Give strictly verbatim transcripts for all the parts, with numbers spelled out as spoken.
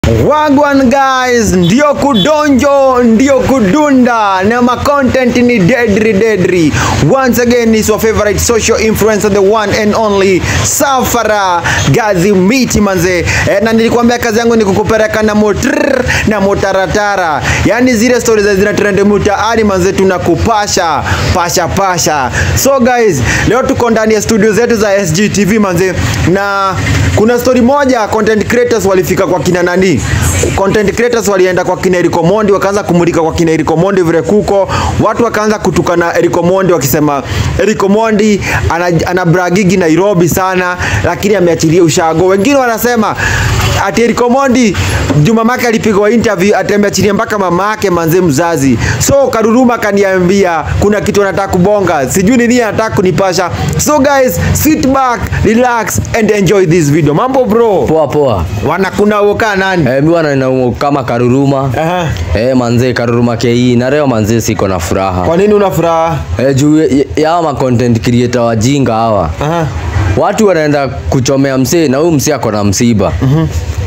Wagwan guys, ndio kudonjo, ndio kudunda, na ma content ni deadly deadly. Once again, is your favorite social influencer, the one and only Safara Gazi Miti manze. E, na nilikwambia kazi yangu ni kukupeleka na motrrr na motaratara. Yani zile stories za zina trend mtaani manze, tunakupasha pasha pasha. So guys, leo tuko ndani ya studio zetu za S G T V manze, na kuna story moja content creators walifika kwa kina nani. Content creators walienda kwa kina Eric Omondi, wakaanza kumulika kwa kina Eric Omondi vile kuko. Watu wakaanza kutukana Eric Omondi wakisema Eric Omondi ana, ana bragigi Nairobi sana lakini ameachilia ushago. Wengine wanasema ati Eric Omondi Juma Maka alipigwa interview atembeachilia mpaka mama yake manze mzazi. So Karuruma kaniambia kuna kitu anataka kubonga. Sijui ni nini anataka kunipasha. So guys, sit back, relax and enjoy this video. Mambo bro. Poa poa. Wanakuna woka nani? Eh, mimi wana na kama Karuruma. Aha. Eh, manze Karuruma kei na leo manze siko na furaha. Kwa nini una furaha? Eh, juu ya ma content creator wajinga hawa. Aha. Watu wanaenda kuchomea msee na huyu msee ako na msiba. Mhm.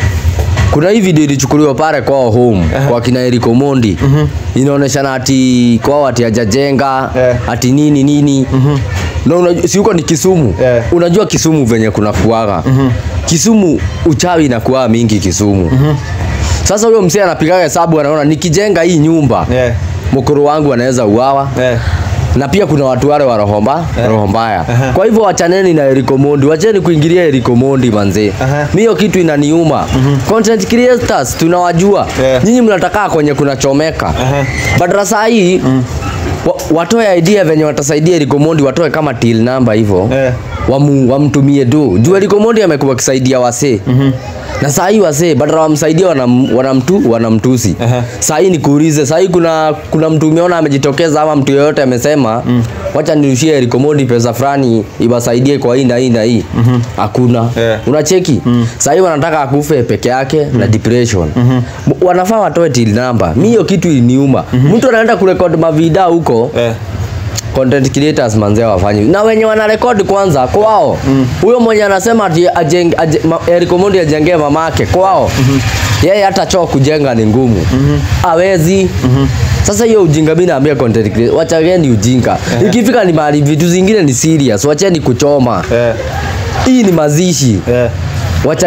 Kuna hii video ilichukuliwa pale kwa home, uh -huh. kwa kina Eric Omondi. Uh -huh. Inaonyesha ati kwa ati hajajenga, uh. ati nini nini. Uh -huh. Na unajua si uko ni Kisumu. Uh. Unajua Kisumu venye kuna kuaga. Uh -huh. Kisumu uchawi inakuwa mingi Kisumu. Uh -huh. Sasa huyo msee anapiga hesabu anaona nikijenga hii nyumba, uh. mkoro wangu anaweza uawa. Uh. Na pia kuna watu wale wa roho mbaya, yeah. roho mbaya. Uh -huh. Kwa hivyo wachaneni na Eric Omondi, wacheni kuingilia Eric Omondi manze. Uh -huh. Mimi kitu inaniuma. Uh -huh. Content creators tunawajua. Yeah. Nyinyi mnataka kwenye kuna chomeka. Uh -huh. Badarasa hii uh -huh. watoe idea venye watasaidia Eric Omondi, watoe kama till number hivyo. Yeah. Wamu wamtumie do. Juu Eric Omondi amekuwa kisaidia wase. Uh -huh. Na saa hii wase badala wamsaidia wanam, wanamtu wanamtusi. Uh -huh. Saa hii nikuulize, saa hii kuna kuna mtu umeona amejitokeza ama mtu yeyote amesema mm. wacha nirushie Eric Omondi pesa fulani iwasaidie kwa hii na hii na hii. Hakuna. Mm -hmm. Yeah. Unacheki? Mm. Saa hii wanataka akufe peke yake mm. na depression. Mm -hmm. Wanafaa watoe till number. Mimi hiyo kitu iliniuma. Mm -hmm. Mtu anaenda kurekodi mavideo huko. Yeah. Content creators manzee wafanye na wenye wana record kwanza kwao. Huyo mm. mwenye anasema ati ajenge Eric Omondi ajengee mamake kwao. Mm -hmm. Yeye hata choo kujenga ni ngumu. Mm -hmm. Hawezi. Mm -hmm. Sasa hiyo ujinga mimi naambia content creators wachageni ujinga. Yeah. Ikifika ni mali vitu zingine ni serious, wacheni kuchoma. Yeah. Hii ni mazishi. Yeah. Wacha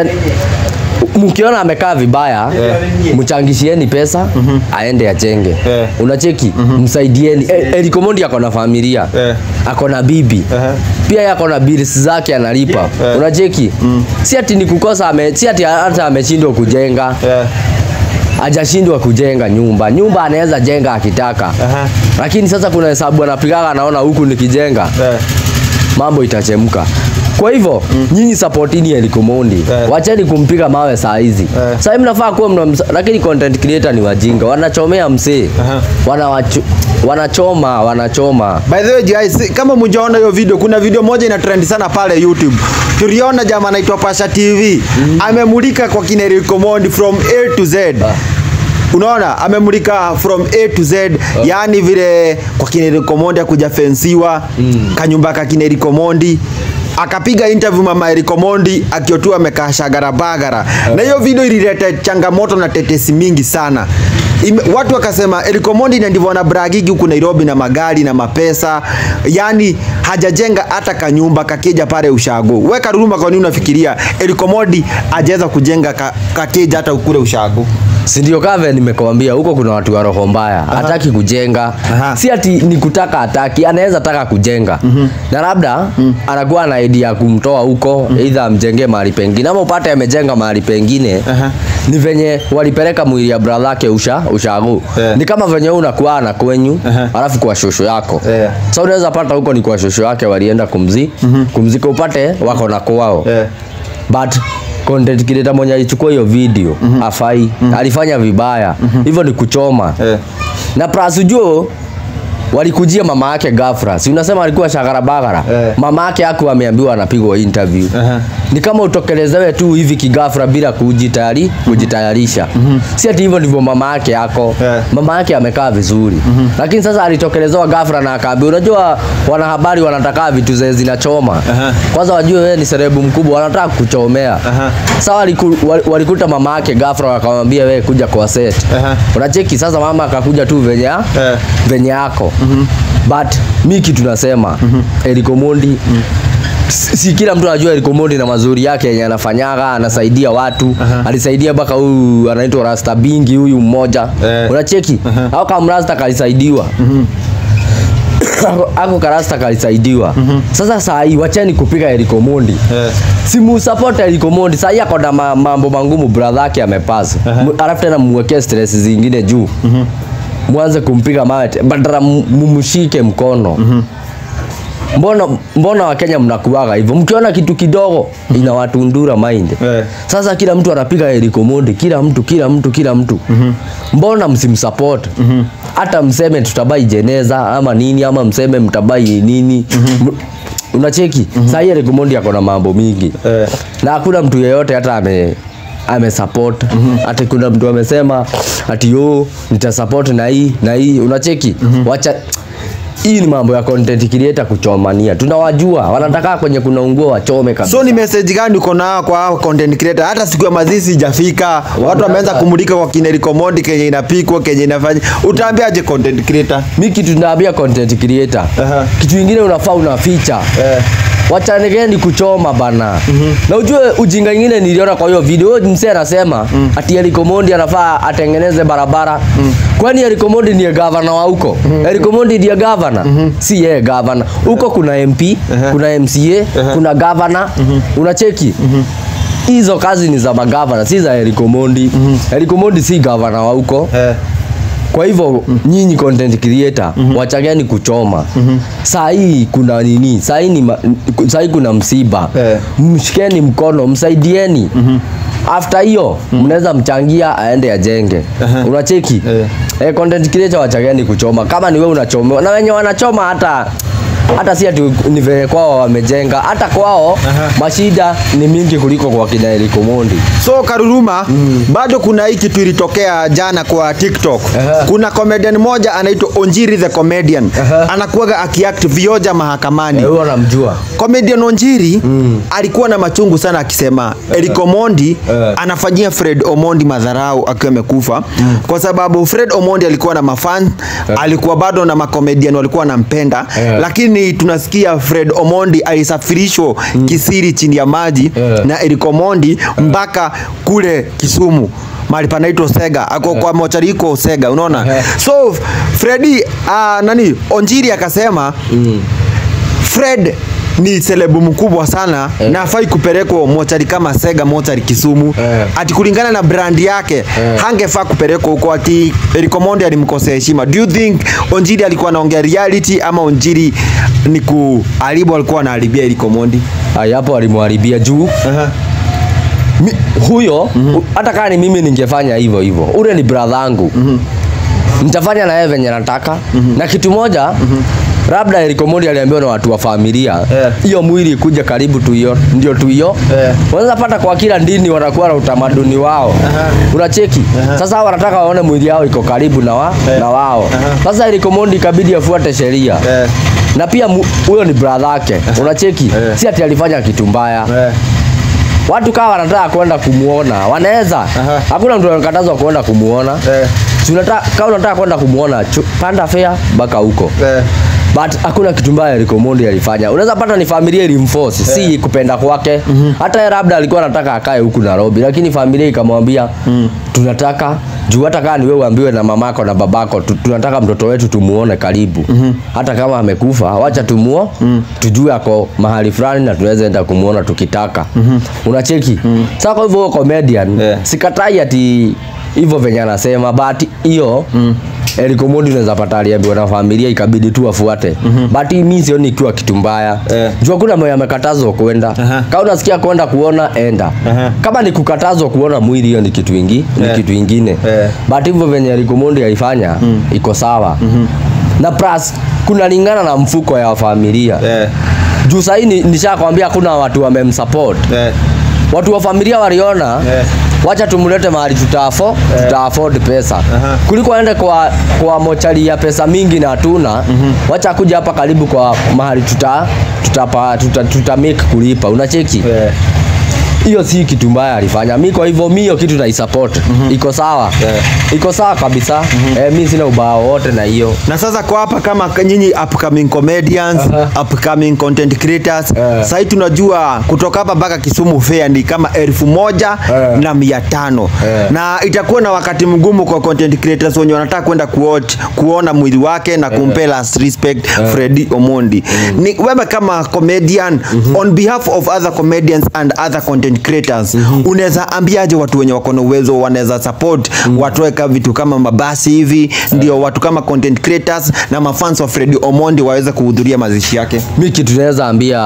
mkiona amekaa vibaya, yeah. mchangishieni pesa, mm -hmm. aende ajenge. Yeah. Unacheki? Mm -hmm. Msaidieni. E, Eric Omondi ako na familia. Yeah. Ako na bibi. Uh -huh. Pia yako na bills zake analipa. Yeah. Unacheki? Mm. Si ati ni kukosa ame, si ati hata ameshindwa kujenga. Yeah. Hajashindwa kujenga nyumba. Nyumba anaweza jenga akitaka. Uh -huh. Lakini sasa kuna hesabu anapigaga anaona huku nikijenga. Yeah. Mambo itachemka. Kwa hivyo mm. nyinyi supportini Eric Omondi. Yeah. Wacheni kumpiga mawe saa hizi. Yeah. Sasa hivi mnafaa kuwa mna, lakini content creator ni wajinga. Wanachomea msee. Uh -huh. Wana wanachoma, wanachoma. By the way guys, kama mjaona hiyo video, kuna video moja ina trend sana pale YouTube. Tuliona jamaa anaitwa Pasha T V. Mm. Amemulika kwa kina Eric Omondi from A to Z. Uh. Unaona amemulika from A to Z. Uh. Yani vile kwa kina Eric Omondi kuja fensiwa, mm. kanyumba ka kina Eric Omondi. Akapiga interview mama Eric Omondi akiotua amekaa shagara bagara. Uh -huh. Na hiyo video ilileta changamoto na tetesi mingi sana. Ime, watu wakasema Eric Omondi ndivyo ana bragigi huku Nairobi na magari na mapesa. Yani hajajenga hata kanyumba kakeja pale ushago. Wewe Karuruma, kwa nini unafikiria Eric Omondi ajeza kujenga ka, kakeja hata ukule ushago? Si ndio kave nimekwambia huko kuna watu wa roho mbaya. Hataki kujenga. Aha. Si ati ni kutaka hataki, anaweza taka kujenga. Mm -hmm. Na labda mm -hmm. anakuwa na idea kumtoa huko, mm -hmm. either amjenge mahali pengine ama upate amejenga mahali pengine. Aha. Ni venye walipeleka mwili ya brother yake usha ushago. Yeah. Ni kama venye unakuwa na kwenyu, alafu kwa shosho yako. Yeah. Sasa unaweza pata huko ni kwa shosho yake walienda kumzi, mm -hmm. kumzika upate wako na kwao. Yeah. But content creator mwenye alichukua hiyo video, mm -hmm. afai, mm -hmm. alifanya vibaya. Mm -hmm. Hivyo ni kuchoma. Yeah. Na plus ujue walikujia mama yake ghafla. Si unasema alikuwa shagara bagara. Eh. Mama yake haku ameambiwa anapigwa interview. Uh-huh. Ni kama utokelezewe tu hivi kigafra bila kujitayari, kujitayarisha. Mm -hmm. Si ati hivyo ndivyo mama yake yako. Yeah. Mama yake amekaa vizuri. Mm -hmm. Lakini sasa alitokelezewa ghafla na akaambiwa, unajua wanahabari wanataka vitu zile zinachoma. Uh-huh. Kwanza wajue wewe ni serebu mkubwa, wanataka kuchomea. Uh-huh. Sasa waliku, walikuta mama yake ghafla wakamwambia wewe kuja kwa set. Uh-huh. Unacheki sasa mama akakuja tu venye yeah. venye yako. Mm -hmm. But miki tunasema mm -hmm. Eric Omondi mm -hmm. si kila mtu anajua Eric Omondi na mazuri yake yenye anafanyaga, anasaidia watu. Uh-huh. Alisaidia baka huyu anaitwa Rasta Bingi huyu mmoja. Eh. Unacheki? Uh-huh. Au kama Rasta kalisaidiwa. Mhm. Ako Karasta kalisaidiwa. Mm -hmm. Sasa saa hii wacheni kupiga Eric Omondi. Yeah. Simu support Eric Omondi. Saa hii ako na mambo mangumu, brother yake amepasa. Uh -huh. Alafu tena muwekee stress zingine juu. Mhm. Mm Mwanze kumpiga mawe, badala mumshike mkono. Mhm. Mm Mbona mbona Wakenya mnakuaga hivyo? Mkiona kitu kidogo inawatundura mind. Yeah. Sasa kila mtu anapiga Eric Omondi, kila mtu kila mtu kila mtu. Mm -hmm. Mbona msimsupport? Mm -hmm. Hata mseme tutabai jeneza ama nini, ama mseme mtabai nini. Mm -hmm. Unacheki? Mm -hmm. Sasa Eric Omondi ako na mambo mingi. Yeah. Na hakuna mtu yeyote hata ame ame support. Mm -hmm. Ati kuna mtu amesema ati yo nitasupport na hii na hii. Unacheki? Mm -hmm. Wacha hii ni mambo ya content creator kuchomania. Tunawajua wanataka kwenye kuna unguo wachome kabisa. So ni message gani uko nao kwa content creator? Hata siku ya mazishi hajafika, watu wameanza kumulika kwa kina Eric Omondi kenye inapikwa, kenye inafanya. Utaambiaje content creator? Mimi kitu ninaambia content creator. Uh-huh. Kitu kingine unafaa unaficha. Eh. Wachanegeni kuchoma bana. Mm -hmm. Na ujue ujinga nyingine niliona kwa hiyo video msee anasema mm. ati Eric Omondi anafaa atengeneze barabara. Mm. Kwani Eric Omondi ni governor wa huko? Mm -hmm. Eric Omondi ndiye governor. Mm -hmm. Si yeye governor. Huko kuna M P, uh -huh. kuna M C A, uh -huh. kuna governor. Mm -hmm. Unacheki? Mm -hmm. Hizo kazi ni za magavana, si za Eric Omondi. Mm -hmm. Eric Omondi si governor wa huko. Uh -huh. Kwa hivyo mm -hmm. nyinyi content creator mm -hmm. wachageni kuchoma. Mm -hmm. Saa hii kuna nini? Saa hii ni saa hii kuna msiba. Yeah. Mshikeni mkono, msaidieni. Mm -hmm. After hiyo mm -hmm. mnaweza mchangia aende ajenge. Uh -huh. Unacheki? Yeah. Eh, content creator wachageni kuchoma. Kama ni wewe unachoma na wenye wanachoma hata hata si ati ni vile kwao wamejenga, hata kwao uh-huh. mashida ni mingi kuliko kwa kina Eric Omondi. So Karuruma, mm. bado kuna hiki kitu ilitokea jana kwa TikTok. Uh-huh. Kuna comedian moja anaitwa Onjiri the Comedian. Uh-huh. Anakuwaga akiact vioja mahakamani. Wewe unamjua? Comedian Onjiri mm. alikuwa na machungu sana akisema uh-huh. Eric Omondi uh-huh. anafanyia Fred Omondi madharau akiwa amekufa. Mm. Kwa sababu Fred Omondi alikuwa na mafan, uh-huh. alikuwa bado na makomedian walikuwa wanampenda, uh-huh. lakini tunasikia Fred Omondi alisafirishwa mm. kisiri chini ya maji yeah. na Eric Omondi mpaka kule Kisumu mahali panaitwa Sega, ako yeah. kwa mochari iko Sega, unaona? Yeah. So Freddy uh, nani Onjiri akasema mm. Fred ni celebu mkubwa sana yeah. na hafai kupelekwa mochari kama Sega, mochari Kisumu. Yeah. Ati kulingana na brand yake yeah. hangefaa kupelekwa huko, ati Eric Omondi alimkosea heshima. Do you think Onjiri alikuwa anaongea reality ama Onjiri ni kuharibu, alikuwa anaharibia Eric Omondi? Hai, hapo alimharibia juu. Uh-huh. Mi, huyo mm -hmm. hata kama ni mimi ningefanya hivyo hivyo. Ule ni brother yangu. Mm -hmm. Nitafanya na yeye venye nataka. Mm -hmm. Na kitu moja mm -hmm. labda Eric Omondi aliambiwa na watu wa familia hiyo yeah. mwili kuja karibu tu hiyo ndio tu hiyo yeah. Wanaweza pata kwa kila dini wanakuwa na utamaduni wao. Uh-huh. Unacheki? Uh-huh. Sasa wanataka waone mwili yao iko karibu na wa, yeah. na wao. Uh-huh. Sasa Eric Omondi ikabidi afuate sheria. Yeah. Na pia huyo ni brother yake. Uh-huh. Unacheki? Yeah. Si ati alifanya kitu mbaya. Yeah. Watu kama wanataka kwenda kumuona, wanaweza. Uh-huh. Hakuna mtu anakatazwa kwenda kumuona. Yeah. Si unataka kama unataka kwenda kumuona, panda fare mpaka huko. Yeah. But hakuna kitu mbaya Eric Omondi alifanya. Unaweza pata ni familia ilimforce, yeah. si kupenda kwake. Mm -hmm. Hata labda alikuwa anataka akae huku Nairobi, lakini familia ikamwambia mm. tunataka juu hata kama ni wewe uambiwe na mamako na babako tunataka mtoto wetu tumuone karibu. Mm -hmm. Hata kama amekufa, wacha tumuo, mm. tujue ako mahali fulani na tunaweza enda kumuona tukitaka. Mm -hmm. Unacheki? Mm. Sasa kwa hivyo comedian, yeah. sikatai ati hivyo venye anasema, but hiyo mm. Eric Omondi unaweza pata aliambiwa na familia ikabidi tu afuate. Mm -hmm. But mimi sioni kitu kitu mbaya. Yeah. Jua kuna mmoja amekatazwa kwenda. Uh -huh. Kama unasikia kwenda kuona enda. Uh -huh. Kama ni kukatazwa kuona mwili hiyo ni kitu kingi, yeah. ni kitu kingine. Yeah. But hivyo venye Eric Omondi alifanya mm. iko sawa. Mm -hmm. Na plus kuna lingana na mfuko ya familia. Eh. Juu sasa ni nishakwambia kuna watu wamemsupport. Eh. Watu wa familia waliona eh. wacha tumulete mahali tutafo eh. tuta afford pesa. Uh-huh. Kuliko aende kwa kwa mochari ya pesa mingi na hatuna. Uh-huh. Wacha kuja hapa karibu kwa mahali tuta tutapa tuta, tuta make kulipa. Unacheki? Eh. Hiyo si kitu mbaya alifanya. Mimi kwa hivyo mimi kitu na support. Mm -hmm. Iko sawa. Yeah. Iko sawa kabisa. Mm -hmm. Eh, mimi sina ubao wote na hiyo. Na sasa kwa hapa kama nyinyi upcoming comedians, uh -huh. upcoming content creators, uh. sasa tunajua kutoka hapa mpaka Kisumu fair ni kama elfu moja uh. na mia tano. Uh. Na itakuwa na wakati mgumu kwa content creators wenye wanataka kwenda kuwatch kuona mwili wake na kumpe last respect uh. Freddy Omondi. Uh. Ni wewe kama comedian uh -huh. on behalf of other comedians and other content creators, mm -hmm. unaweza ambiaje watu wenye wako na uwezo wanaweza support mm -hmm. watuweka vitu kama mabasi hivi yeah. ndio watu kama content creators na mafans wa Freddy Omondi waweze kuhudhuria mazishi yake? Mimi kitu tunaweza ambia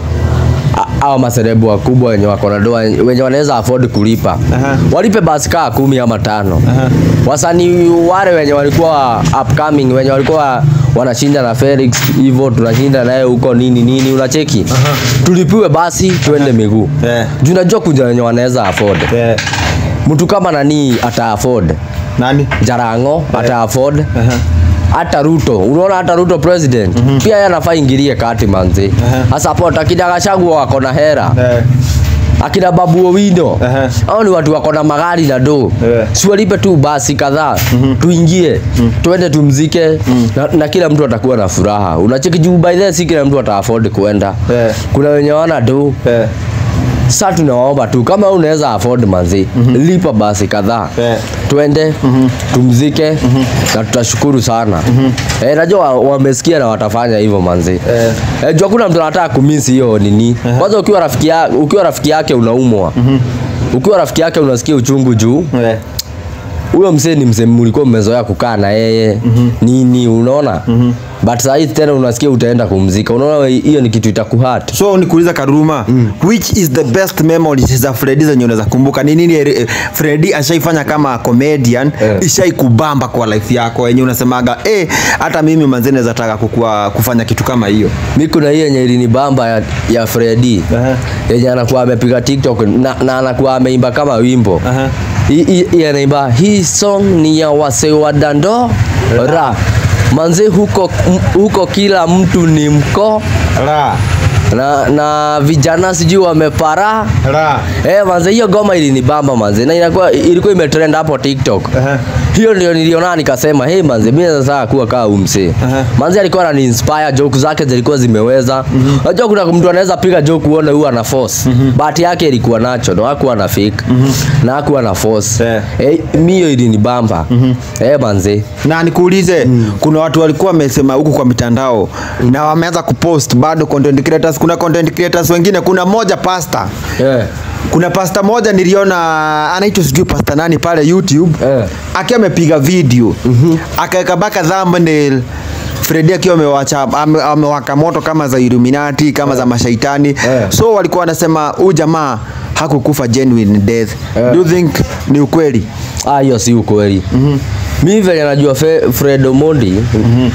hao maserebu wakubwa wenye wako na doa wenye wanaweza afford kulipa. Uh -huh. Walipe basi kaa kumi ama tano. Uh -huh. Wasanii wale wenye walikuwa upcoming wenye walikuwa wanashinda na Felix hivyo tunashinda naye huko nini nini unacheki. Uh -huh. Tulipiwe basi tuende uh -huh. miguu. Yeah. Juu najua kuja wenye wanaweza afford. Yeah. Mtu kama nani ata afford? Nani? Jarango yeah. ata afford. Uh -huh. Hata Ruto, unaona hata Ruto president mm -hmm. pia yeye anafaa ingilie kati manzi. Hasa uh -huh. hapo akina Gachagua wako na hera. Uh -huh. Akina Babu Owino. Uh -huh. Hao ni watu wako na magari na do. Uh -huh. Si walipe tu basi kadhaa. Uh -huh. Tuingie, uh -huh. tuende tumzike uh -huh. na, na kila mtu atakuwa na furaha. Unacheki juu by the si kila mtu ata afford kuenda. Uh -huh. Kuna wenye wana do. Uh -huh. Sasa tunaomba tu kama unaweza afford manzi mm -hmm. lipa basi kadhaa yeah. twende mm -hmm. tumzike mm -hmm. na tutashukuru sana mm -hmm. eh najua wamesikia na watafanya hivyo manzi yeah. eh jua kuna mtu anataka kumisi hiyo nini kwanza. uh -huh. ukiwa rafiki yake ukiwa rafiki yake unaumwa mm -hmm. ukiwa rafiki yake unasikia uchungu juu yeah. Huyo mzee ni mzee mlikuwa mmezoea kukaa na yeye mm -hmm. nini unaona mm -hmm. but sasa hivi tena unasikia utaenda kumzika, unaona hiyo ni kitu itakuhurt. So nikuuliza Karuma, mm. which is the best memories za Freddy zenye unaweza kumbuka? Ni nini Freddy ashaifanya kama comedian yeah. ishaikubamba kwa life yako yenye unasemaga eh hata mimi manze naweza taka kukua kufanya kitu kama hiyo? Mimi kuna hiyo yenye ilinibamba ya, ya Freddy uh -huh. yenye anakuwa amepiga TikTok na, na anakuwa ameimba kama wimbo uh -huh. Hii anaimba hii song ni ya wase wa dando ra manze huko huko kila mtu ni mko ra na na vijana sijui wamepara ra eh manze hiyo goma ilinibamba manze na inakuwa ilikuwa imetrend hapo TikTok. Uh -huh. Hiyo ndio niliona nikasema hey manze mimi sasa kuwa kaa umse. Uh -huh. Manze alikuwa anani inspire, joke zake zilikuwa zimeweza. Unajua uh -huh. kuna mtu anaweza piga joke uone huwa ana force. Uh -huh. Bahati yake ilikuwa nacho na hakuwa na fake. Uh -huh. na hakuwa na force. Yeah. Eh mimi hiyo ilinibamba. Uh -huh. Eh manze na nikuulize mm. kuna watu walikuwa wamesema huko kwa mitandao mm. na wameanza kupost bado content creators. Kuna content creators wengine, kuna moja pasta yeah. kuna pasta moja niliona anaitwa sijui pasta nani pale YouTube yeah. akiwa amepiga video mm -hmm. akaweka baka thumbnail Freddy akiwa amewacha amewaka moto kama za Illuminati kama yeah. za mashaitani yeah. so walikuwa wanasema huyu jamaa hakukufa genuine death yeah. Do you think ni ukweli? Ah hiyo si ukweli. Mhm. Mimi vile najua Freddy Omondi mhm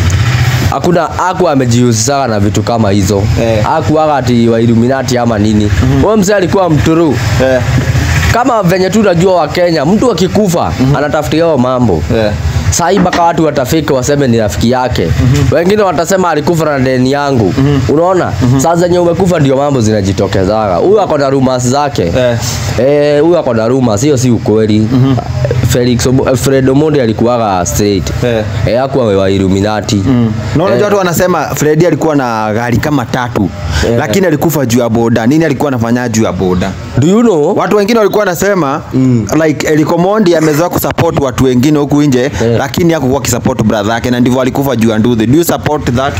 hakuna haku amejihusisha na vitu kama hizo. Eh. Haku wakati wa Illuminati ama nini. Mm -hmm. Mzee alikuwa mturu. Eh. Kama venye tu unajua wa Kenya mtu akikufa mm -hmm. anatafutia wao mambo. Eh. Sasa mpaka watu watafika waseme ni rafiki yake. Mm -hmm. Wengine watasema alikufa na deni yangu. Mm -hmm. Unaona? Mm -hmm. Sasa zenye umekufa ndio mambo zinajitokezaga. Huyu ako na rumors zake. Eh, eh huyu ako na rumors, sio si ukweli. Mm -hmm. Felix Freddy Omondi alikuwa straight. Eh, eh hakuwa wa Illuminati. Mm. Na unajua watu wanasema Freddy alikuwa na gari kama tatu. Eh. Lakini alikufa juu ya boda. Nini alikuwa anafanya juu ya boda? Do you know? Watu wengine walikuwa wanasema mm. like Freddy Omondi amezoea kusupport watu wengine huku nje eh. lakini hakuwa kisupport brother yake na ndivyo alikufa juu ya nduthi. Do you support that?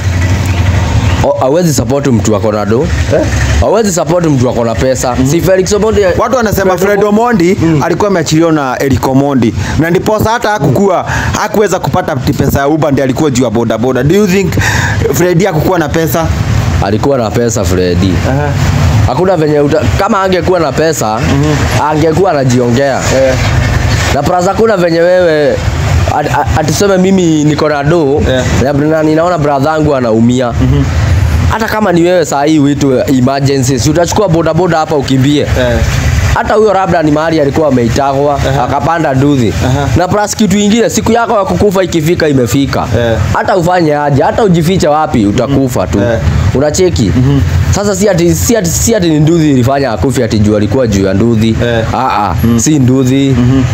Hawezi support mtu wako na do. Eh? Hawezi support mtu wako na pesa. Mm -hmm. Si Felix Omondi. Watu wanasema Freddy Omondi mm. alikuwa ameachiliwa na Freddy Omondi. Na ndipo hata hakukua hakuweza kupata pesa ya Uber, ndiye alikuwa juu ya boda boda. Do you think Freddy hakukuwa na pesa? Alikuwa na pesa Freddy. Uh -huh. Hakuna venye uta, kama angekuwa na pesa, mm -hmm. angekuwa anajiongea. Eh. Na praza kuna venye wewe atuseme mimi niko na do yeah. na ninaona brother yangu anaumia. Mm-hmm. Hata kama ni wewe saa hii witu emergency, si utachukua boda boda hapa ukimbie. Yeah. Hata huyo labda ni mahali alikuwa ameitagwa, uh-huh. akapanda nduthi. Uh-huh. Na plus kitu kingine, siku yako ya kukufa ikifika imefika. Yeah. Hata ufanye aje, hata ujifiche wapi utakufa tu. Yeah. Unacheki? Mm-hmm. Sasa si ati si ati si ati nduthi ilifanya akufi ati juu alikuwa juu ya nduthi. Yeah. Ah ah, mm-hmm. si nduthi. Mm-hmm.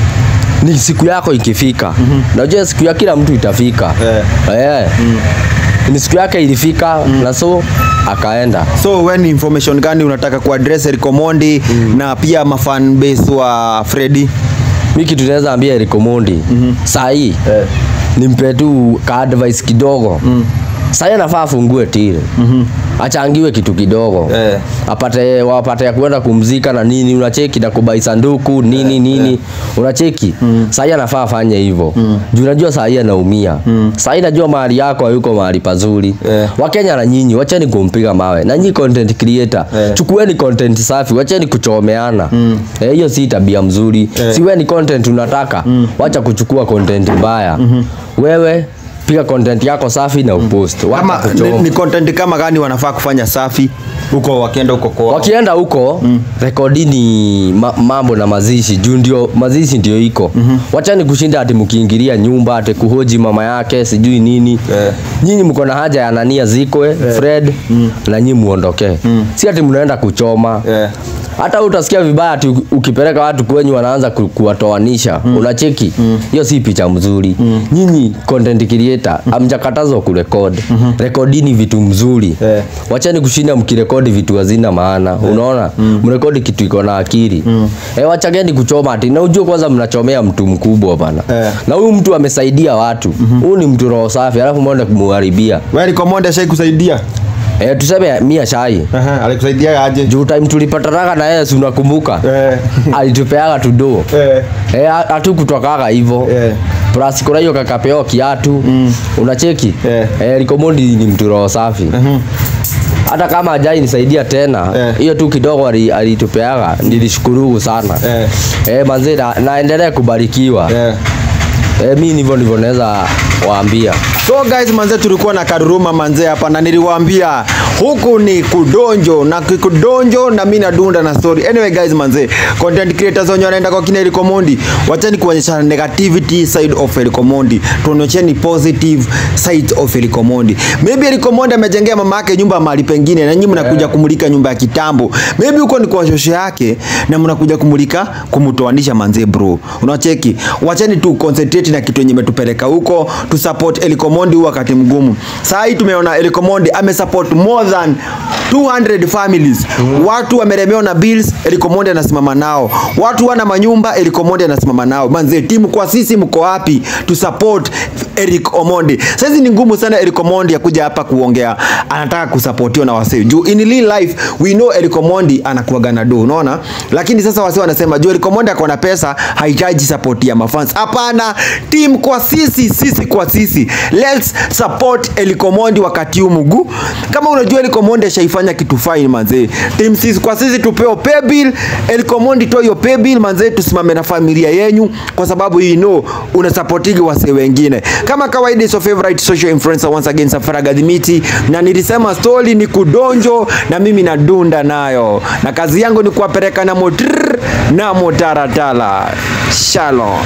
Ni siku yako ikifika. Mm-hmm. Najua siku ya kila mtu itafika. Yeah. Yeah. Mm. Ni siku yake ilifika. Mm. Na so akaenda. So when information gani unataka ku address Eric Omondi mm. na pia mafan base wa Freddy? Mimi kitu naweza ambia Eric Omondi. Mm -hmm. Saa hii yeah. nimpe tu ka advice kidogo. Mm. Saa hii anafaa afungue tile. Mhm. Achangiwe kitu kidogo. Yeah. Apate wapate ya kwenda kumzika na nini, unacheki na kubai sanduku nini yeah. nini. Yeah. Unacheki? Mm. Saa hii anafaa afanye hivyo. Mm. Juu unajua saa hii anaumia. Mm. Saa hii najua mahali yako hayuko mahali pazuri. Yeah. Wakenya na nyinyi wacheni kumpiga mawe. Na nyinyi content creator, yeah. chukueni content safi, wacheni kuchomeana. Mm. Eh, hiyo si tabia mzuri. Yeah. Siweni content unataka, mm. wacha kuchukua content mbaya. Mm -hmm. Wewe piga content yako safi na upost. Kama ni, ni content kama gani wanafaa kufanya safi huko wakienda huko kwa? Wakienda huko mm. rekodini ma, mambo na mazishi, juu ndio mazishi ndio iko. Mm -hmm. Wachani kushinda ati mkiingilia nyumba ati kuhoji mama yake sijui nini. Yeah. Nyinyi mko na haja ya Anania zikwe, yeah. Fred mm. na nyinyi muondoke. Mm. Si ati mnaenda kuchoma. Yeah. Hata utasikia vibaya ati ukipeleka watu kwenyu wanaanza ku, kuwatoanisha. Mm. Unacheki? Hiyo mm. si picha mzuri. Mm. Nyinyi content creator mm. hamjakatazwa kurekodi. Mm -hmm. Rekodini vitu mzuri. Yeah. Wachani kushinda mkirekodi vitu hazina maana. Yeah. Unaona? Mm. Mrekodi kitu iko na akili. Mm. Eh, wachageni kuchoma ati na ujue kwanza mnachomea mtu mkubwa bana. Yeah. Na huyu mtu amesaidia watu. Huyu mm -hmm. ni mtu roho safi, alafu mwende kumharibia. Wewe Eric Omondi shai kusaidia? Eh, tuseme mia shai. Aha, uh-huh. alikusaidia aje? Juu time tulipatana na yeye unakumbuka? Eh. Alitupeaga tudo. Eh. Eh, hatukutokaga hivyo. Eh. Plus kuna hiyo kakapeo kiatu. Mm. Unacheki? Eh, Eric Omondi ni mtu roho safi. Mhm. Hata kama hajai nisaidia tena, hiyo eh. tu kidogo alitupeaga, nilishukuru sana. Eh, eh manze na, naendelea kubarikiwa. Eh. Eh, mimi ndivyo ndivyo naweza waambia. So guys, manze tulikuwa na Karuruma manze hapa na niliwaambia huku ni kudonjo na kudonjo na mimi nadunda na story. Anyway guys, manze content creators wenyewe wanaenda kwa kina Eric Omondi, wachani kuonyesha negativity side of Eric Omondi, tuonyesheni positive side of Eric Omondi. Maybe Eric Omondi amejengea mama yake nyumba mahali pengine na nyinyi mnakuja yeah. kumulika nyumba ya kitambo. Maybe huko ni kwa shosho yake na mnakuja kumulika kumtoanisha manze bro. Unacheki? Wachani tu concentrate na kitu yenye imetupeleka huko, tu support Eric Omondi wakati mgumu. Sasa hii tumeona Eric Omondi amesupport more than two hundred families. Mm -hmm. Watu wameremewa na bills, Eric Omondi anasimama nao. Watu wana manyumba, Eric Omondi anasimama nao. Manze timu kwa sisi mko wapi to support Eric Omondi? Sasa ni ngumu sana Eric Omondi akuja hapa kuongea anataka kusupportiwa na wasee. Juu in real life we know Eric Omondi anakuaga na do, unaona? Lakini sasa wasee wanasema juu Eric Omondi ako na pesa haihitaji support ya mafans. Hapana, team kwa sisi, sisi kwa sisi. Let's support Eric Omondi wakati umugu. Kama unajua Eric Omondi shaifanya kitu fine manze. Team sisi kwa sisi tupeo pay bill, Eric Omondi to your pay bill manze, tusimame na familia yenu kwa sababu you know una supportigi wase wengine. Kama kawaida so favorite social influencer once again Safari Gadhimiti, na nilisema story ni kudonjo na mimi nadunda nayo. Na kazi yangu ni kuwapeleka na motrrr na motaratala. Shalom.